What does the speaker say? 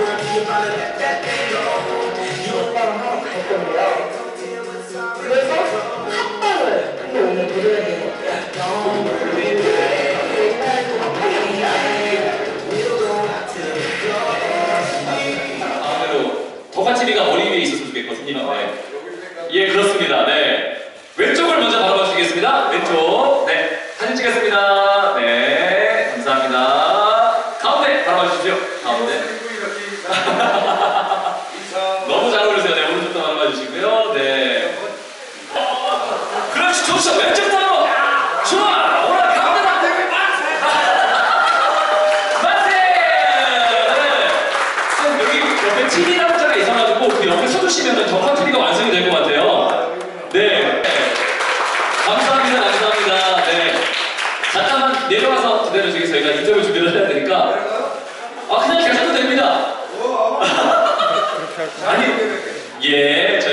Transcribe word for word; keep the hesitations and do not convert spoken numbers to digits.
오빠랑 하러 갈 건데요. 그래서 합방을 근데 오늘 도전해야 되는 것 같아요. 더가치리가 머리 위에 있었으면 좋겠거든요. 네. 예, 그렇습니다. 네. 왼쪽을 먼저 바라봐 주시겠습니다. 왼쪽. 네. 사진 찍겠습니다. 네. 감사합니다. 가운데 바라봐 주십시오. 가운데. 너무 잘 어울리세요. 네. 오른쪽도 바라봐 주시고요. 네. 그렇지. 좋죠. 왼쪽도. 좋아. 오라. 가운데 다. 만세! 네. 여기 옆에 티비라는 자가 있어가지고 그 옆에 서주시면 더카트리가 완성이 될 것 같아요. 네. 감사합니다. 감사합니다. 네. 잠깐만 내려와서 기다려주세요. 저희가 인터뷰 준비를 해야 되니까. 아, 그냥 계셔도 됩니다. 아니, 예.